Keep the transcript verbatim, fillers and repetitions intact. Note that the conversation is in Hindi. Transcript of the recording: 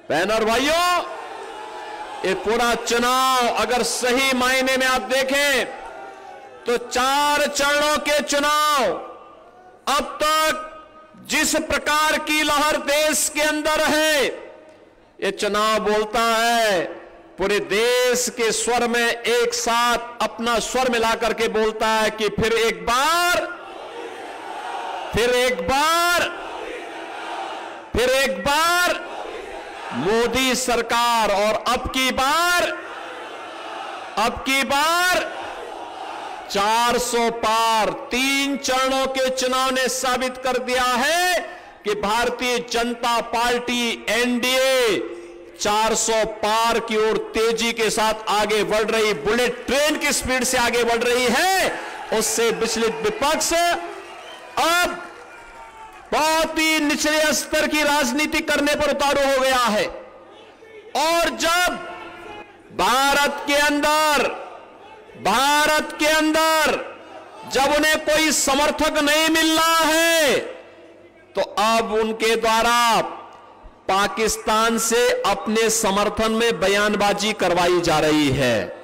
बहन और भाइयों, ये पूरा चुनाव अगर सही मायने में आप देखें तो चार चरणों के चुनाव, अब तक जिस प्रकार की लहर देश के अंदर है, ये चुनाव बोलता है, पूरे देश के स्वर में एक साथ अपना स्वर मिलाकर के बोलता है कि फिर एक बार, फिर एक बार, फिर एक बार मोदी सरकार। और अब की बार, अब की बार चार सौ पार। तीन चरणों के चुनाव ने साबित कर दिया है कि भारतीय जनता पार्टी एनडीए चार सौ पार की ओर तेजी के साथ आगे बढ़ रही, बुलेट ट्रेन की स्पीड से आगे बढ़ रही है। उससे विचलित विपक्ष अब बहुत ही निचले स्तर की राजनीति करने पर उतारू हो गया है। और जब भारत के अंदर भारत के अंदर जब उन्हें कोई समर्थक नहीं मिल रहा है, तो अब उनके द्वारा पाकिस्तान से अपने समर्थन में बयानबाजी करवाई जा रही है।